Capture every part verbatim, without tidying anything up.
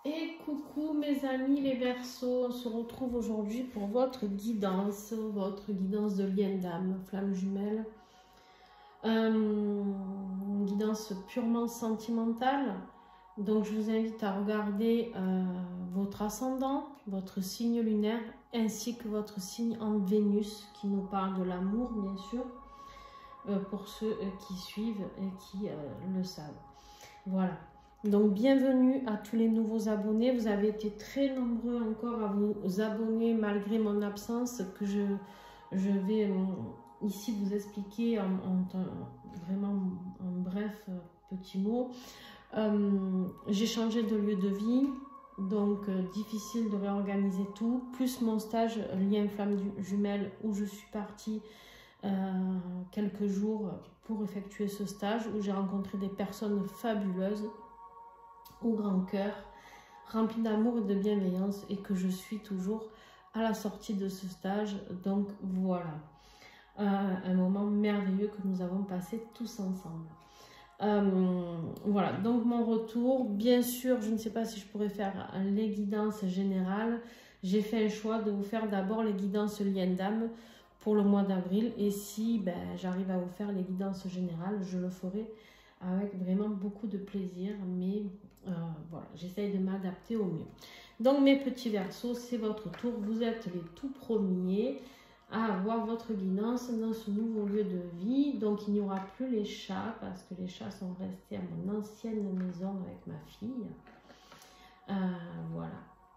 Et coucou mes amis les Verseaux, on se retrouve aujourd'hui pour votre guidance, votre guidance de lien d'âme, flamme jumelle. Euh, une guidance purement sentimentale. Donc je vous invite à regarder euh, votre ascendant, votre signe lunaire, ainsi que votre signe en Vénus, qui nous parle de l'amour bien sûr, euh, pour ceux euh, qui suivent et qui euh, le savent. Voilà. Donc bienvenue à tous les nouveaux abonnés, vous avez été très nombreux encore à vous abonner malgré mon absence, que je, je vais euh, ici vous expliquer en, en, en vraiment en bref euh, petit mot. Euh, j'ai changé de lieu de vie, donc euh, difficile de réorganiser tout, plus mon stage lien flamme jumelle où je suis partie euh, quelques jours pour effectuer ce stage, où j'ai rencontré des personnes fabuleuses au grand cœur, rempli d'amour et de bienveillance, et que je suis toujours à la sortie de ce stage. Donc voilà, euh, un moment merveilleux que nous avons passé tous ensemble. Euh, voilà, donc mon retour, bien sûr, je ne sais pas si je pourrais faire les guidances générales. J'ai fait un choix de vous faire d'abord les guidances lien d'âme pour le mois d'avril, et si ben, j'arrive à vous faire les guidances générales, je le ferai avec vraiment beaucoup de plaisir, mais euh, voilà, j'essaye de m'adapter au mieux. Donc mes petits Verseaux, c'est votre tour, vous êtes les tout premiers à avoir votre guidance dans ce nouveau lieu de vie. Donc il n'y aura plus les chats, parce que les chats sont restés à mon ancienne maison avec ma fille. Euh, voilà.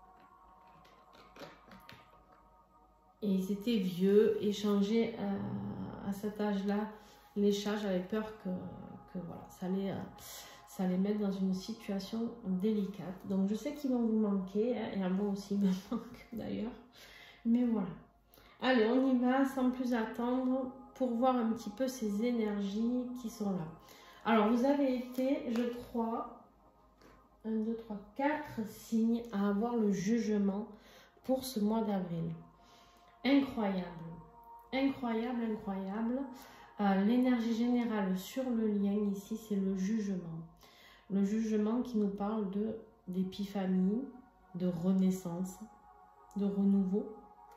Et ils étaient vieux, et changer euh, à cet âge-là, les chats, j'avais peur que, que voilà, ça allait, euh, ça allait mettre dans une situation délicate. Donc je sais qu'ils vont vous manquer, hein, et à moi aussi ils me manquent d'ailleurs. Mais voilà. Allez, on y va sans plus attendre pour voir un petit peu ces énergies qui sont là. Alors vous avez été, je crois, un, deux, trois, quatre signes à avoir le jugement pour ce mois d'avril. Incroyable, incroyable, incroyable. Euh, l'énergie générale sur le lien ici, c'est le jugement. Le jugement qui nous parle de d'épiphanie, de renaissance, de renouveau.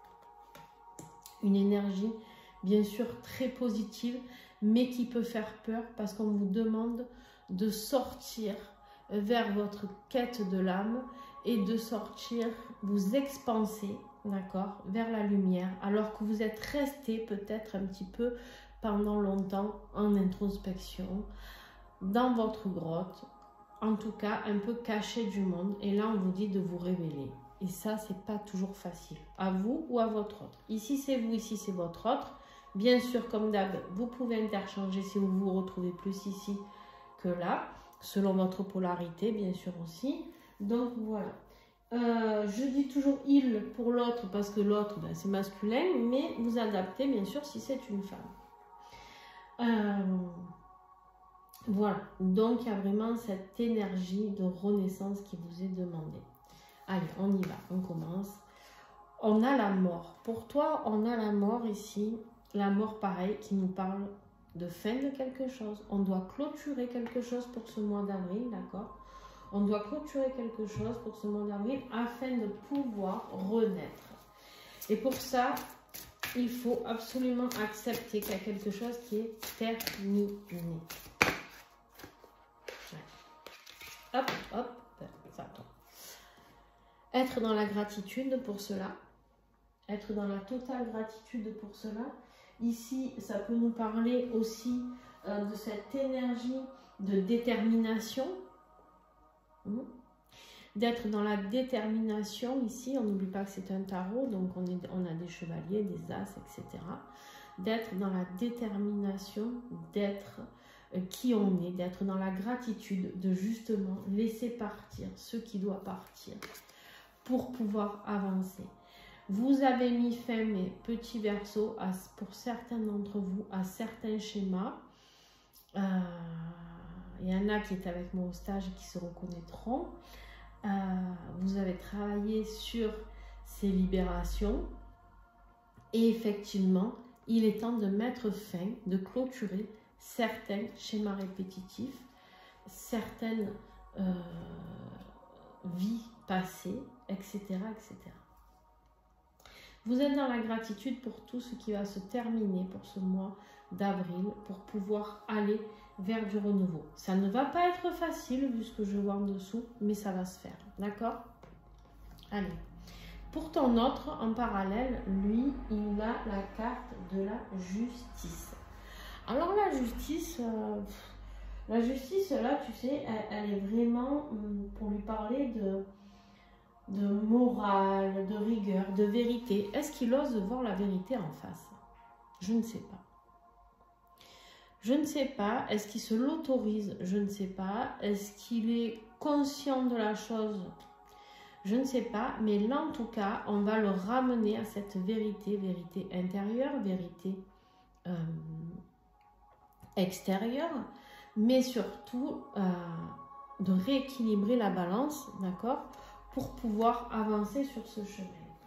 Une énergie bien sûr très positive, mais qui peut faire peur parce qu'on vous demande de sortir vers votre quête de l'âme et de sortir, vous expanser, d'accord, vers la lumière, alors que vous êtes resté peut-être un petit peu pendant longtemps en introspection, dans votre grotte, en tout cas un peu caché du monde, et là on vous dit de vous révéler. Et ça, c'est pas toujours facile, à vous ou à votre autre. Ici c'est vous, ici c'est votre autre. Bien sûr, comme d'hab, vous pouvez interchanger si vous vous retrouvez plus ici que là, selon votre polarité, bien sûr aussi. Donc voilà. Euh, je dis toujours il pour l'autre parce que l'autre, ben, c'est masculin, mais vous adaptez bien sûr si c'est une femme. Euh, voilà. Donc il y a vraiment cette énergie de renaissance qui vous est demandée. Allez, on y va, on commence. On a la mort. Pour toi, on a la mort ici. La mort, pareil, qui nous parle de fin de quelque chose. On doit clôturer quelque chose pour ce mois d'avril, d'accord? On doit clôturer quelque chose pour ce mois d'avril afin de pouvoir renaître. Et pour ça, il faut absolument accepter qu'il y a quelque chose qui est terminé. Hop, hop, ça tombe. Être dans la gratitude pour cela. Être dans la totale gratitude pour cela. Ici, ça peut nous parler aussi euh, de cette énergie de détermination. Mmh. D'être dans la détermination ici, on n'oublie pas que c'est un tarot, donc on, est, on a des chevaliers, des as, et cetera. D'être dans la détermination, d'être euh, qui on est, d'être dans la gratitude, de justement laisser partir ce qui doit partir pour pouvoir avancer. Vous avez mis fin, mes petits Verseaux, à, pour certains d'entre vous, à certains schémas. Euh, il y en a qui étaient avec moi au stage et qui se reconnaîtront. Euh, vous avez travaillé sur ces libérations. Et effectivement, il est temps de mettre fin, de clôturer certains schémas répétitifs, certaines euh, vies passé, et cetera, et cetera. Vous êtes dans la gratitude pour tout ce qui va se terminer pour ce mois d'avril, pour pouvoir aller vers du renouveau. Ça ne va pas être facile, vu ce que je vois en dessous, mais ça va se faire, d'accord? Allez. Pour ton autre, en parallèle, lui, il a la carte de la justice. Alors la justice, euh, la justice, là, tu sais, elle, elle est vraiment pour lui parler de, de morale, de rigueur, de vérité. Est-ce qu'il ose voir la vérité en face? Je ne sais pas. Je ne sais pas. Est-ce qu'il se l'autorise? Je ne sais pas. Est-ce qu'il est conscient de la chose? Je ne sais pas. Mais là, en tout cas, on va le ramener à cette vérité, vérité intérieure, vérité euh, extérieure, mais surtout euh, de rééquilibrer la balance, d'accord, pour pouvoir avancer sur ce chemin.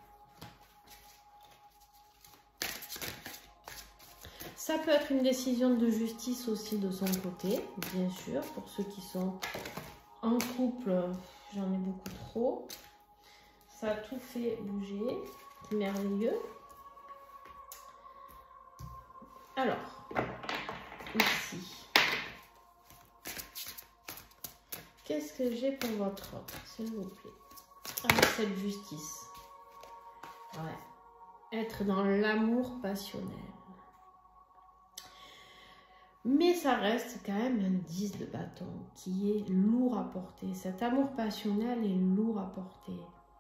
Ça peut être une décision de justice aussi de son côté, bien sûr, pour ceux qui sont en couple, j'en ai beaucoup trop. Ça a tout fait bouger, merveilleux. Alors, ici, qu'est-ce que j'ai pour votre autre, s'il vous plaît? Avec cette justice. Ouais. Être dans l'amour passionnel. Mais ça reste quand même un dix de bâton qui est lourd à porter. Cet amour passionnel est lourd à porter.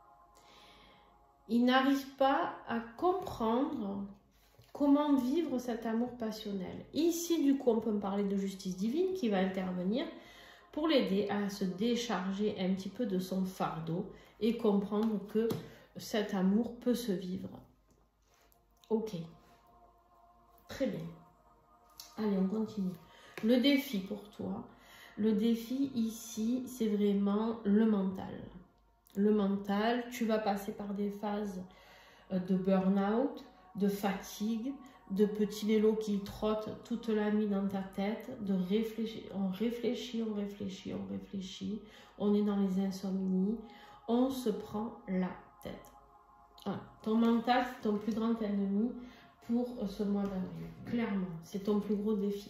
Il n'arrive pas à comprendre comment vivre cet amour passionnel. Ici, du coup, on peut me parler de justice divine qui va intervenir pour l'aider à se décharger un petit peu de son fardeau et comprendre que cet amour peut se vivre. Ok. Très bien. Allez, on continue. Le défi pour toi. Le défi ici, c'est vraiment le mental. Le mental, tu vas passer par des phases de burn-out, de fatigue, de petits vélos qui trottent toute la nuit dans ta tête, de réfléchir. On réfléchit, on réfléchit, on réfléchit. On est dans les insomnies. On se prend la tête. Voilà. Ton mental, c'est ton plus grand ennemi pour ce mois d'avril. Clairement, c'est ton plus gros défi.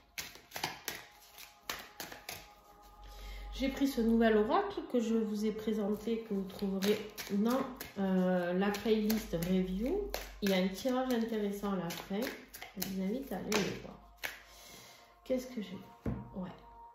J'ai pris ce nouvel oracle que je vous ai présenté, que vous trouverez dans euh, la playlist review. Il y a un tirage intéressant à la fin. Je vous invite à aller le voir. Qu'est-ce que j'ai? Ouais.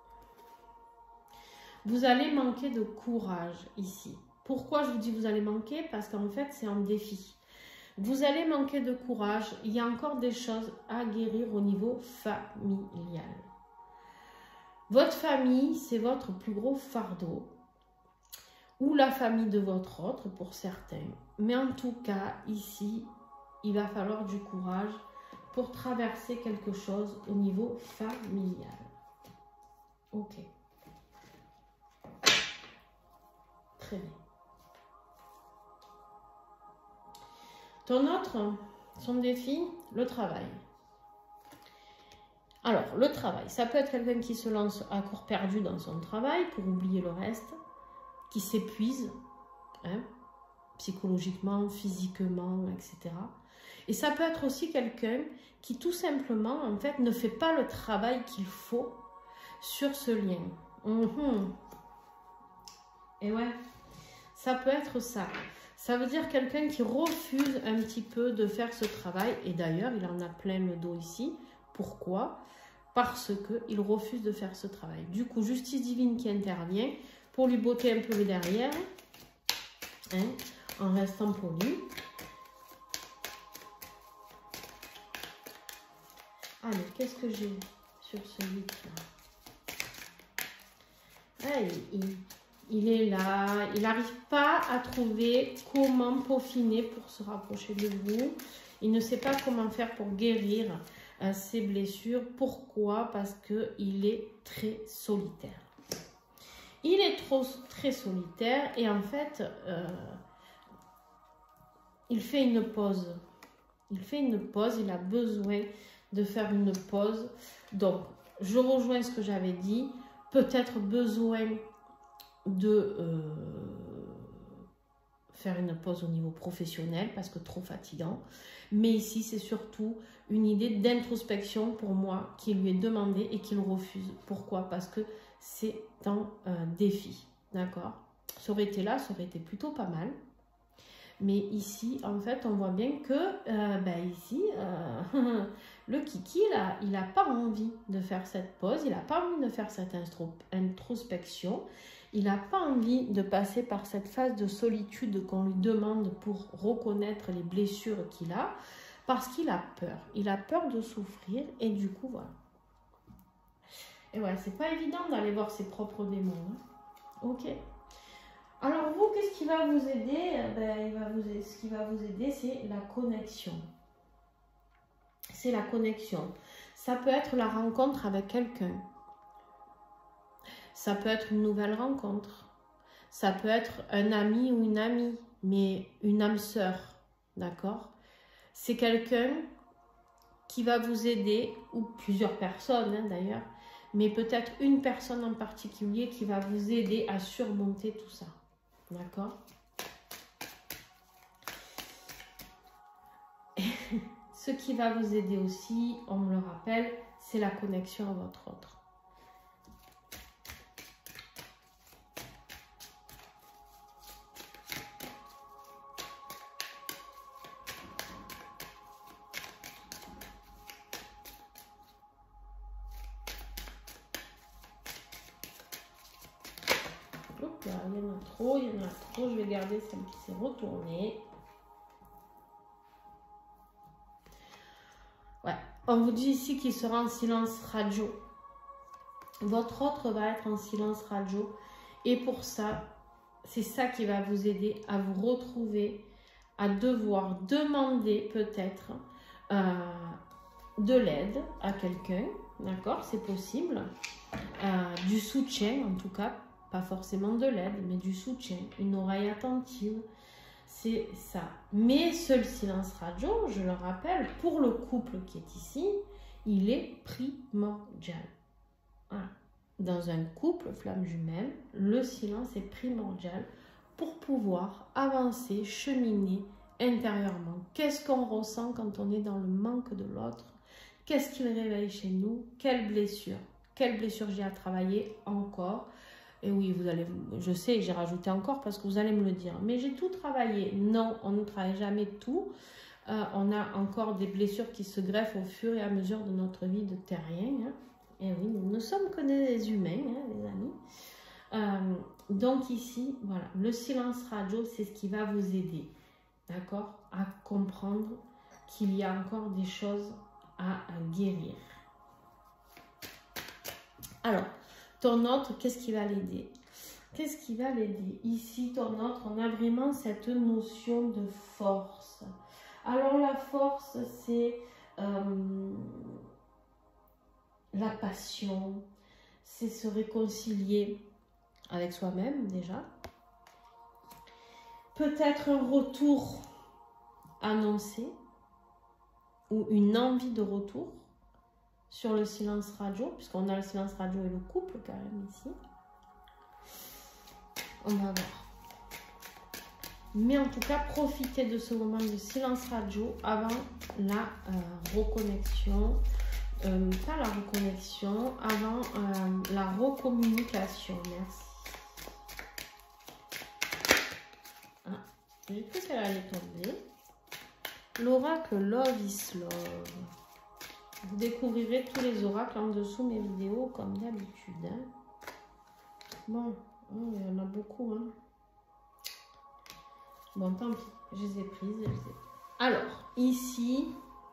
Vous allez manquer de courage ici. Pourquoi je vous dis vous allez manquer? Parce qu'en fait, c'est un défi. Vous allez manquer de courage. Il y a encore des choses à guérir au niveau familial. Votre famille, c'est votre plus gros fardeau. Ou la famille de votre autre pour certains. Mais en tout cas, ici, il va falloir du courage pour traverser quelque chose au niveau familial. Ok. Très bien. Ton autre, son défi, le travail. Alors, le travail, ça peut être quelqu'un qui se lance à court perdu dans son travail pour oublier le reste, qui s'épuise, hein, psychologiquement, physiquement, et cetera. Et ça peut être aussi quelqu'un qui tout simplement, en fait, ne fait pas le travail qu'il faut sur ce lien. Mmh. Et ouais, ça peut être ça. Ça veut dire quelqu'un qui refuse un petit peu de faire ce travail. Et d'ailleurs, il en a plein le dos ici. Pourquoi? Parce qu'il refuse de faire ce travail. Du coup, justice divine qui intervient pour lui botter un peu le derrière, hein, en restant poli. Allez, qu'est-ce que j'ai sur ce huit-là? Ah, il, il, il est là. Il n'arrive pas à trouver comment peaufiner pour se rapprocher de vous. Il ne sait pas comment faire pour guérir euh, ses blessures. Pourquoi? Parce qu'il est très solitaire. Il est trop, très solitaire et en fait, euh, il fait une pause. Il fait une pause, il a besoin de faire une pause. Donc, je rejoins ce que j'avais dit. Peut-être besoin de, euh, faire une pause au niveau professionnel parce que trop fatigant. Mais ici, c'est surtout une idée d'introspection pour moi qui lui est demandée et qu'il refuse. Pourquoi? Parce que c'est un euh, défi. D'accord? Ça aurait été là, ça aurait été plutôt pas mal. Mais ici, en fait, on voit bien que, euh, ben ici, euh, le kiki, là, il n'a pas envie de faire cette pause, il n'a pas envie de faire cette introspection, il n'a pas envie de passer par cette phase de solitude qu'on lui demande pour reconnaître les blessures qu'il a, parce qu'il a peur. Il a peur de souffrir et du coup, voilà. Et ouais, c'est pas évident d'aller voir ses propres démons. Hein. Ok. Alors vous, qu'est-ce qui va vous aider? Ben, il va vous aider, ce qui va vous aider, c'est la connexion. C'est la connexion. Ça peut être la rencontre avec quelqu'un. Ça peut être une nouvelle rencontre. Ça peut être un ami ou une amie, mais une âme sœur. D'accord? C'est quelqu'un qui va vous aider, ou plusieurs personnes hein, d'ailleurs, mais peut-être une personne en particulier qui va vous aider à surmonter tout ça. D'accord? Ce qui va vous aider aussi, on me le rappelle, c'est la connexion à votre autre. Oups, là, il y en a trop, il y en a trop. Je vais garder celle qui s'est retournée. Ouais, on vous dit ici qu'il sera en silence radio. Votre autre va être en silence radio. Et pour ça, c'est ça qui va vous aider à vous retrouver, à devoir demander peut-être euh, de l'aide à quelqu'un. D'accord? C'est possible. Euh, du soutien en tout cas. Pas forcément de l'aide, mais du soutien. Une oreille attentive. C'est ça. Mais ce silence radio, je le rappelle, pour le couple qui est ici, il est primordial. Voilà. Dans un couple flamme jumelle, le silence est primordial pour pouvoir avancer, cheminer intérieurement. Qu'est-ce qu'on ressent quand on est dans le manque de l'autre? Qu'est-ce qu'il réveille chez nous? Quelle blessure? Quelle blessure j'ai à travailler encore? Et oui, vous allez, je sais, j'ai rajouté encore parce que vous allez me le dire. Mais j'ai tout travaillé. Non, on ne travaille jamais tout. Euh, on a encore des blessures qui se greffent au fur et à mesure de notre vie de terrien. Hein. Et oui, nous ne sommes que des humains, hein, les amis. Euh, donc ici, voilà, le silence radio, c'est ce qui va vous aider, d'accord, à comprendre qu'il y a encore des choses à, à guérir. Alors, ton autre, qu'est-ce qui va l'aider? Qu'est-ce qui va l'aider? Ici, ton autre, on a vraiment cette notion de force. Alors, la force, c'est euh, la passion, c'est se réconcilier avec soi-même déjà. Peut-être un retour annoncé ou une envie de retour sur le silence radio, puisqu'on a le silence radio et le couple quand même ici. On va voir. Mais en tout cas, profitez de ce moment de silence radio avant la euh, reconnexion. Euh, pas la reconnexion, avant euh, la recommunication. Merci. Ah, j'ai cru qu'elle allait tomber. L'oracle Love is Love. Vous découvrirez tous les oracles en dessous mes vidéos comme d'habitude. Hein. Bon, oh, il y en a beaucoup. Hein. Bon, tant pis, je les ai prises. Je les ai... Alors, ici,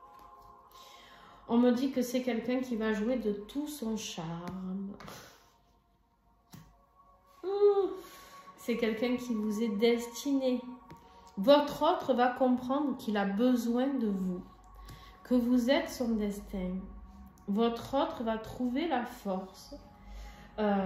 on me dit que c'est quelqu'un qui va jouer de tout son charme. C'est quelqu'un qui vous est destiné. Votre autre va comprendre qu'il a besoin de vous, que vous êtes son destin. Votre autre va trouver la force. Euh,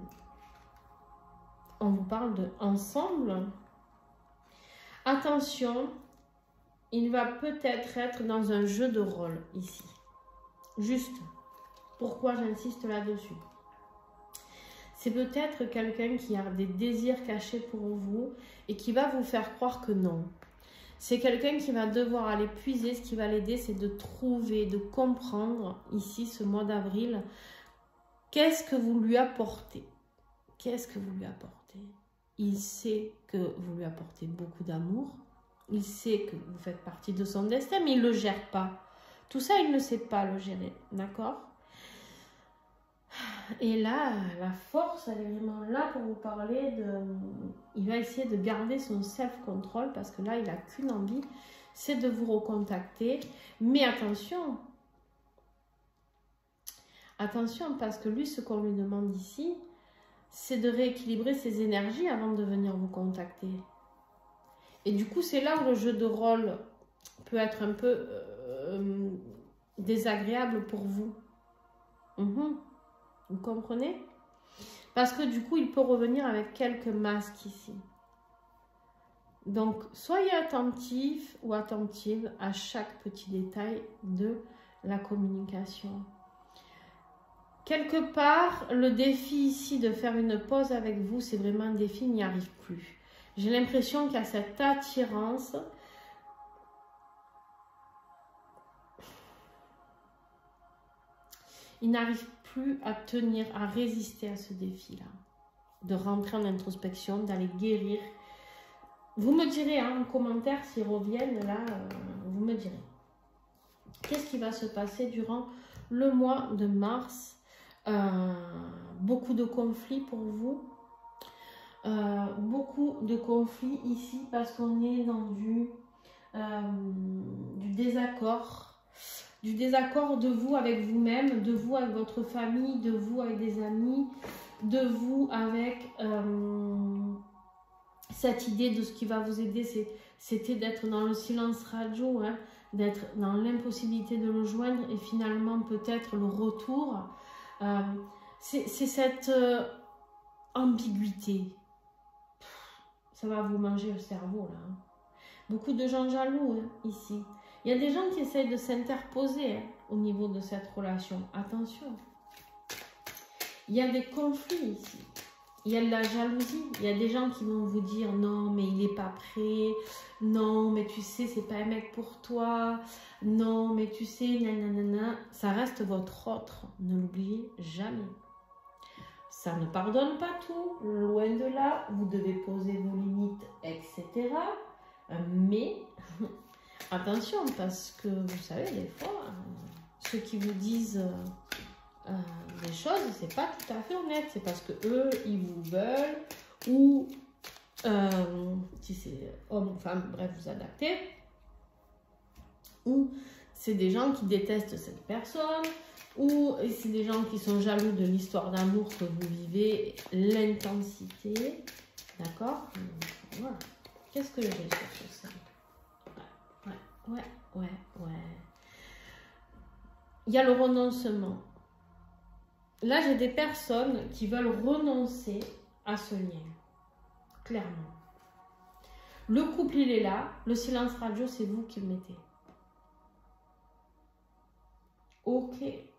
on vous parle de ensemble. Attention, il va peut-être être dans un jeu de rôle ici. Juste, pourquoi j'insiste là-dessus? c'est peut-être quelqu'un qui a des désirs cachés pour vous et qui va vous faire croire que non. C'est quelqu'un qui va devoir aller puiser. Ce qui va l'aider, c'est de trouver, de comprendre ici, ce mois d'avril, qu'est-ce que vous lui apportez. Qu'est-ce que vous lui apportez? Il sait que vous lui apportez beaucoup d'amour. Il sait que vous faites partie de son destin, mais il ne le gère pas. Tout ça, il ne sait pas le gérer, d'accord? Et là, la force, elle est vraiment là pour vous parler de... Il va essayer de garder son self-control parce que là, il n'a qu'une envie, c'est de vous recontacter. Mais attention, attention, parce que lui, ce qu'on lui demande ici, c'est de rééquilibrer ses énergies avant de venir vous contacter. Et du coup, c'est là où le jeu de rôle peut être un peu euh, désagréable pour vous. Mmh. Vous comprenez? Parce que du coup, il peut revenir avec quelques masques ici. Donc, soyez attentif ou attentive à chaque petit détail de la communication. Quelque part, le défi ici de faire une pause avec vous, c'est vraiment un défi, il n'y arrive plus. J'ai l'impression qu'il y a cette attirance. Il n'arrive plus à tenir, à résister à ce défi-là. De rentrer en introspection, d'aller guérir. Vous me direz hein, en commentaire s'ils reviennent, là, euh, vous me direz. Qu'est-ce qui va se passer durant le mois de mars? euh, Beaucoup de conflits pour vous. Euh, beaucoup de conflits ici parce qu'on est dans du, euh, du désaccord. Du désaccord de vous avec vous-même, de vous avec votre famille, de vous avec des amis, de vous avec euh, cette idée de ce qui va vous aider, c'était d'être dans le silence radio, hein, d'être dans l'impossibilité de le joindre et finalement peut-être le retour. Euh, c'est cette euh, ambiguïté. Ça va vous manger le cerveau là. Hein. Beaucoup de gens jaloux hein, ici. Il y a des gens qui essayent de s'interposer hein, au niveau de cette relation. Attention. Il y a des conflits ici. Il y a de la jalousie. Il y a des gens qui vont vous dire non, mais il n'est pas prêt. Non, mais tu sais, c'est pas un mec pour toi. Non, mais tu sais, nanana. Ça reste votre autre. Ne l'oubliez jamais. Ça ne pardonne pas tout. Loin de là. Vous devez poser vos limites, et cetera. Mais... attention, parce que vous savez, des fois, euh, ceux qui vous disent euh, euh, des choses, c'est pas tout à fait honnête. C'est parce que eux, ils vous veulent, ou euh, si c'est homme ou femme, bref, vous adaptez. Ou c'est des gens qui détestent cette personne, ou c'est des gens qui sont jaloux de l'histoire d'amour que vous vivez, l'intensité. D'accord? Voilà. Qu'est-ce que j'ai sur ça? Ouais, ouais, ouais. Il y a le renoncement. Là, j'ai des personnes qui veulent renoncer à ce lien. Clairement. Le couple, il est là. Le silence radio, c'est vous qui le mettez. Ok.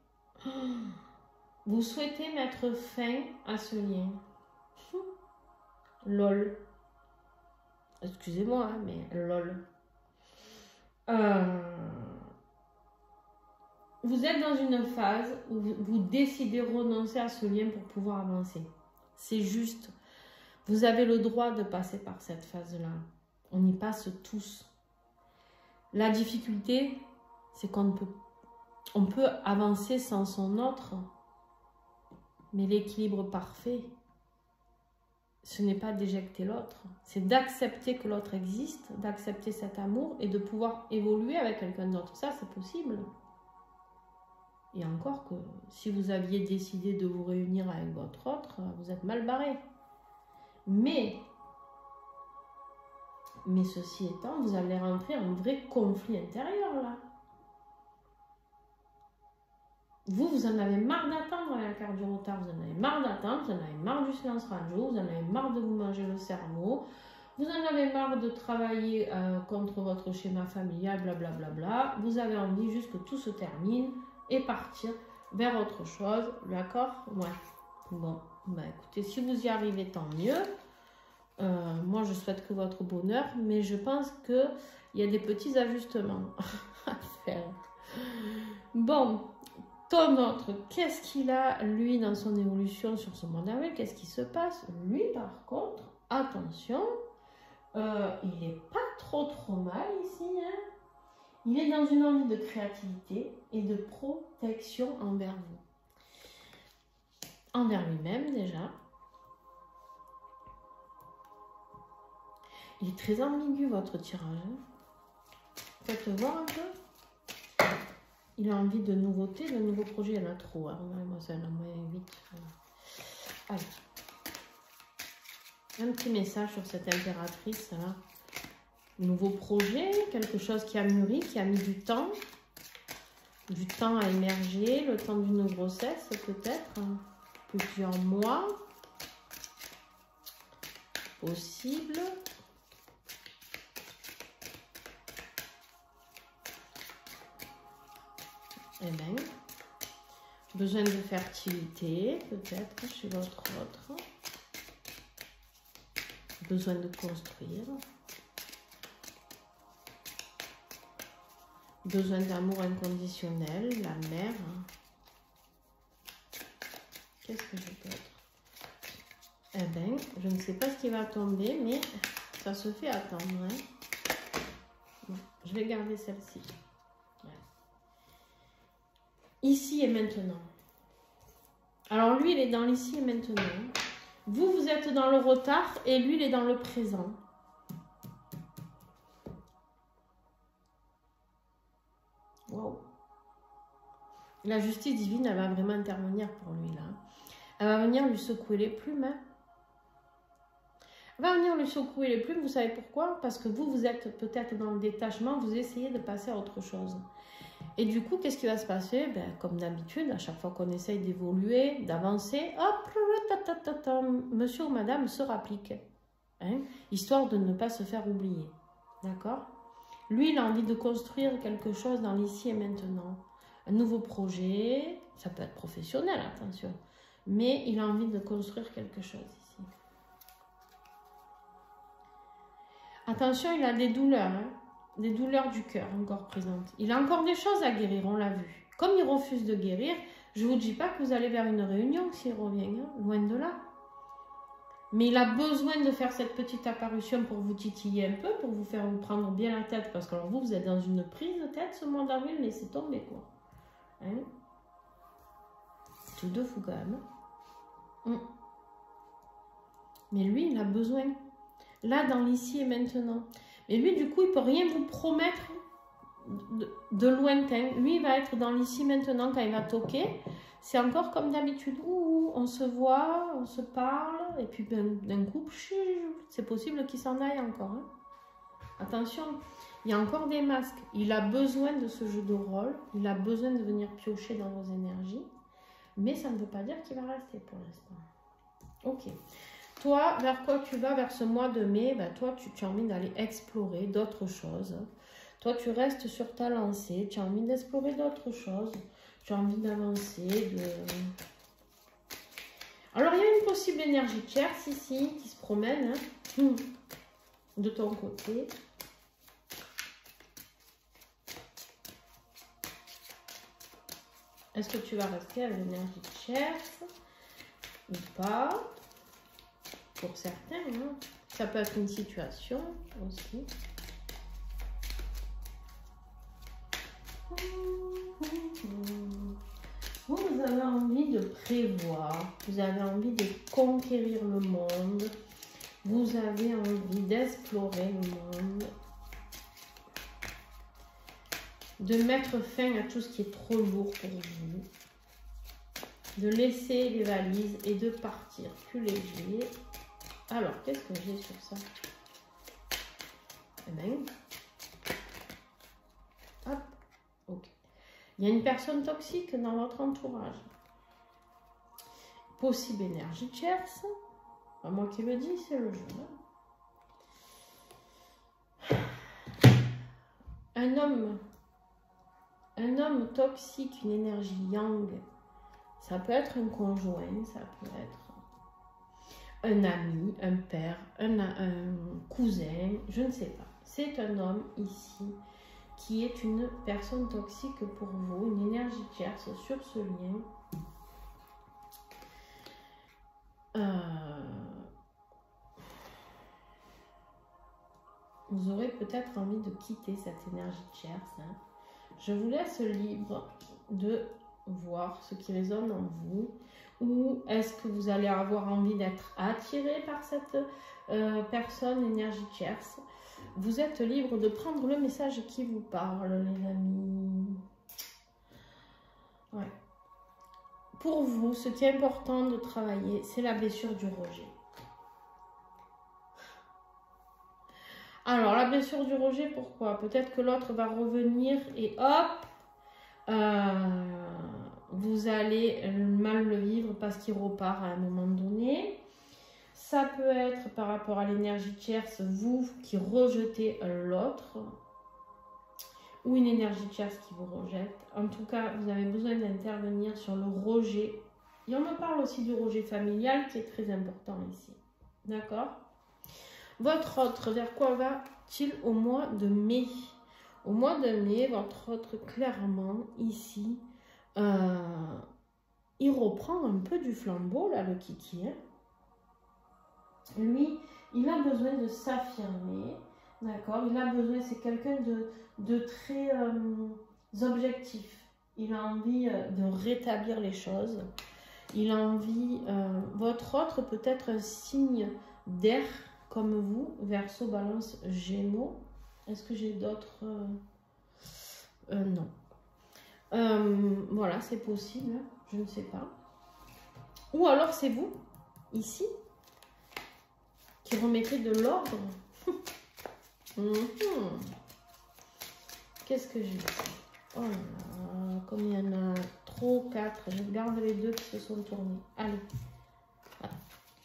Vous souhaitez mettre fin à ce lien. Lol. Excusez-moi, mais lol. Euh, vous êtes dans une phase où vous, vous décidez de renoncer à ce lien pour pouvoir avancer. C'est juste. Vous avez le droit de passer par cette phase-là. On y passe tous. La difficulté, c'est qu'on peut, on peut avancer sans son autre. Mais l'équilibre parfait, ce n'est pas d'éjecter l'autre, c'est d'accepter que l'autre existe, d'accepter cet amour et de pouvoir évoluer avec quelqu'un d'autre. Ça, c'est possible. Et encore que si vous aviez décidé de vous réunir avec votre autre, vous êtes mal barré. Mais, mais ceci étant, vous allez rentrer en vrai conflit intérieur là. Vous, vous en avez marre d'attendre la carte du retard, vous en avez marre d'attendre, vous en avez marre du silence radio, vous en avez marre de vous manger le cerveau, vous en avez marre de travailler euh, contre votre schéma familial, blablabla. Bla, bla, bla. Vous avez envie juste que tout se termine et partir vers autre chose, d'accord? Ouais, bon. Bah écoutez, si vous y arrivez, tant mieux. Euh, moi, je souhaite que votre bonheur, mais je pense qu'il y a des petits ajustements à faire. Bon, ton autre, qu'est-ce qu'il a, lui, dans son évolution sur ce mois d'avril? Qu'est-ce qui se passe? Lui, par contre, attention, euh, il n'est pas trop trop mal ici, hein. Il est dans une envie de créativité et de protection envers vous. Envers lui-même déjà. Il est très ambigu votre tirage. Faites voir un peu. Il a envie de nouveautés, de nouveaux projets. Il y en a trop. Hein. Moi, ça en a moins vite. Allez. Un petit message sur cette impératrice. Là. Nouveau projet, quelque chose qui a mûri, qui a mis du temps. Du temps à émerger, le temps d'une grossesse peut-être. Plusieurs mois. Possible. Eh bien, besoin de fertilité, peut-être, chez l'autre autre. Besoin de construire. Besoin d'amour inconditionnel, la mère. Qu'est-ce que j'ai d'autre? Eh bien, je ne sais pas ce qui va tomber, mais ça se fait attendre. Hein. Bon, je vais garder celle-ci. Ici et maintenant. Alors lui, il est dans l'ici et maintenant. Vous, vous êtes dans le retard et lui, il est dans le présent. Wow. La justice divine, elle va vraiment intervenir pour lui, là. Elle va venir lui secouer les plumes. Hein. Elle va venir lui secouer les plumes, vous savez pourquoi? Parce que vous, vous êtes peut-être dans le détachement, vous essayez de passer à autre chose. Et du coup, qu'est-ce qui va se passer? Ben, comme d'habitude, à chaque fois qu'on essaye d'évoluer, d'avancer, hop, monsieur ou madame se rapplique. Hein, histoire de ne pas se faire oublier. D'accord? Lui, il a envie de construire quelque chose dans l'ici et maintenant. Un nouveau projet, ça peut être professionnel, attention. Mais il a envie de construire quelque chose ici. Attention, il a des douleurs, hein. Des douleurs du cœur encore présentes. Il a encore des choses à guérir, on l'a vu. Comme il refuse de guérir, je ne vous dis pas que vous allez vers une réunion s'il revient, hein, loin de là. Mais il a besoin de faire cette petite apparition pour vous titiller un peu, pour vous faire vous prendre bien la tête. Parce que alors vous, vous êtes dans une prise de tête ce mois d'avril, laissez tomber quoi. Hein? Tout de fou quand même. Hum. Mais lui, il a besoin. Là, dans l'ici et maintenant. Et lui, du coup, il ne peut rien vous promettre de, de lointain. Lui, il va être dans l'ici maintenant quand il va toquer. C'est encore comme d'habitude. On se voit, on se parle. Et puis d'un coup, c'est possible qu'il s'en aille encore. Hein. Attention, il y a encore des masques. Il a besoin de ce jeu de rôle. Il a besoin de venir piocher dans vos énergies. Mais ça ne veut pas dire qu'il va rester pour l'instant. Ok. Toi, vers quoi tu vas vers ce mois de mai? Ben, toi, tu, tu as envie d'aller explorer d'autres choses. Toi, tu restes sur ta lancée. Tu as envie d'explorer d'autres choses. Tu as envie d'avancer. De... Alors, il y a une possible énergie tierce ici qui se promène hein, de ton côté. Est-ce que tu vas rester avec l'énergie tierce ou pas? Pour certains, hein. Ça peut être une situation aussi. Vous, vous avez envie de prévoir, vous avez envie de conquérir le monde, vous avez envie d'explorer le monde, de mettre fin à tout ce qui est trop lourd pour vous, de laisser les valises et de partir plus léger. Alors, qu'est-ce que j'ai sur ça? Eh bien, hop, ok. Il y a une personne toxique dans votre entourage. Possible énergie tierce. Pas moi qui le dis, c'est le jeu. Un homme, un homme toxique, une énergie yang. Ça peut être un conjoint, ça peut être un ami, un père, un, un cousin, je ne sais pas. C'est un homme ici qui est une personne toxique pour vous, une énergie tierce sur ce lien. Euh, vous aurez peut-être envie de quitter cette énergie tierce. Hein. Je vous laisse libre de voir ce qui résonne en vous. Ou est-ce que vous allez avoir envie d'être attiré par cette euh, personne énergie tierce? Vous êtes libre de prendre le message qui vous parle, les amis. Ouais. Pour vous, ce qui est important de travailler, c'est la blessure du rejet. Alors, la blessure du rejet, pourquoi? Peut-être que l'autre va revenir et hop, euh, vous allez mal le vivre parce qu'il repart à un moment donné. Ça peut être par rapport à l'énergie tierce, vous qui rejetez l'autre, ou une énergie tierce qui vous rejette. En tout cas, vous avez besoin d'intervenir sur le rejet. Et on me parle aussi du rejet familial qui est très important ici. D'accord? Votre autre, vers quoi va-t-il au mois de mai? Au mois de mai, votre autre, clairement, ici, euh, il reprend un peu du flambeau, là, le kiki. Hein. Lui, il a besoin de s'affirmer. D'accord? Il a besoin, c'est quelqu'un de, de très euh, objectif. Il a envie euh, de rétablir les choses. Il a envie... Euh, votre autre peut être un signe d'air, comme vous, Verseau, Balance, Gémeaux. Est-ce que j'ai d'autres euh, euh, non. Euh, voilà, c'est possible, je ne sais pas. Ou alors c'est vous, ici, qui remettez de l'ordre. mm-hmm. Qu'est-ce que j'ai? Oh là là, comme il y en a trop, quatre, je garde les deux qui se sont tournés. Allez. Voilà.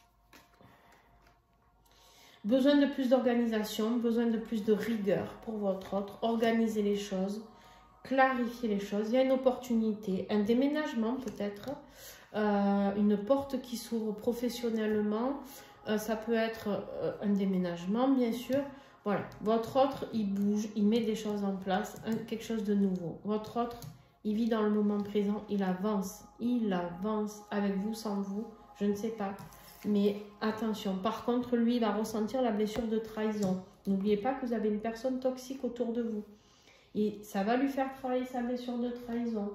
Besoin de plus d'organisation, besoin de plus de rigueur pour votre autre. Organisez les choses, clarifier les choses. Il y a une opportunité, un déménagement peut-être, euh, une porte qui s'ouvre professionnellement. Euh, ça peut être euh, un déménagement, bien sûr. Voilà, votre autre, il bouge, il met des choses en place, un, quelque chose de nouveau. Votre autre, il vit dans le moment présent, il avance, il avance avec vous, sans vous, je ne sais pas. Mais attention, par contre, lui, il va ressentir la blessure de trahison. N'oubliez pas que vous avez une personne toxique autour de vous. Et ça va lui faire travailler sa blessure de trahison.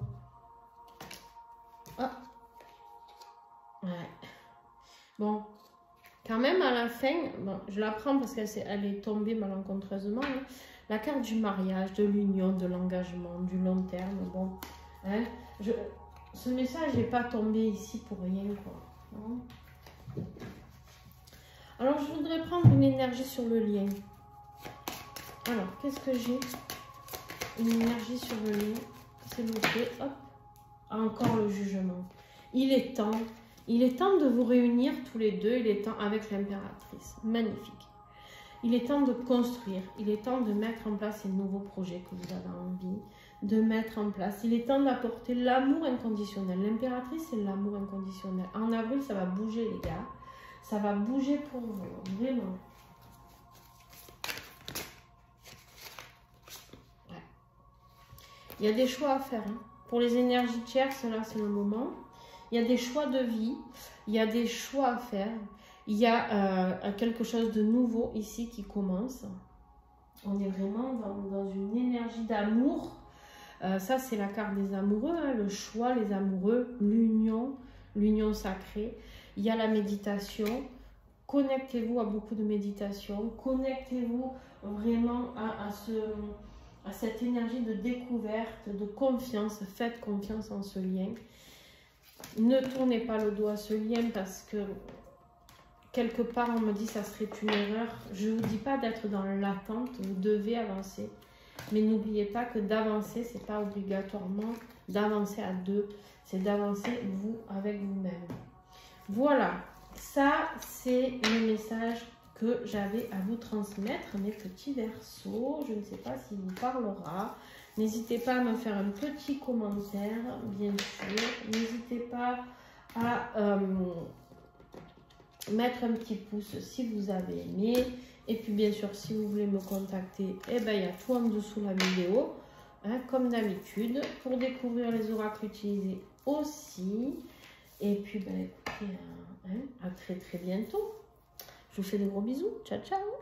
Ah. Ouais. Bon. Quand même, à la fin, bon, je la prends parce qu'elle est, elle est tombée malencontreusement. Hein, la carte du mariage, de l'union, de l'engagement, du long terme. Bon, hein, je, ce message n'est pas tombé ici pour rien, quoi. Hein. Alors, je voudrais prendre une énergie sur le lien. Alors, qu'est-ce que j'ai? Une énergie sur le lien. C'est noté. Hop. Encore le jugement. Il est temps. Il est temps de vous réunir tous les deux, il est temps avec l'impératrice, magnifique. Il est temps de construire, il est temps de mettre en place ces nouveaux projets que vous avez envie de mettre en place. Il est temps d'apporter l'amour inconditionnel. L'impératrice, c'est l'amour inconditionnel. En avril, ça va bouger les gars, ça va bouger pour vous, vraiment. Ouais. Il y a des choix à faire. Hein. Pour les énergies tierces, là, c'est le moment. Il y a des choix de vie, il y a des choix à faire. Il y a euh, quelque chose de nouveau ici qui commence. On est vraiment dans, dans une énergie d'amour. Euh, ça, c'est la carte des amoureux, hein, le choix, les amoureux, l'union, l'union sacrée. Il y a la méditation. Connectez-vous à beaucoup de méditation. Connectez-vous vraiment à, à, ce, à cette énergie de découverte, de confiance. Faites confiance en ce lien. Ne tournez pas le dos à ce lien parce que quelque part on me dit que ça serait une erreur. Je ne vous dis pas d'être dans l'attente, vous devez avancer. Mais n'oubliez pas que d'avancer, ce n'est pas obligatoirement d'avancer à deux. C'est d'avancer vous avec vous-même. Voilà, ça c'est le message que j'avais à vous transmettre, mes petits Verseaux. Je ne sais pas s'il vous parlera. N'hésitez pas à me faire un petit commentaire, bien sûr. N'hésitez pas à, euh, mettre un petit pouce si vous avez aimé. Et puis bien sûr, si vous voulez me contacter, eh ben, il y a tout en dessous la vidéo, hein, comme d'habitude, pour découvrir les oracles utilisés aussi. Et puis, ben, écoutez, euh, hein, à très très bientôt. Je vous fais des gros bisous. Ciao, ciao.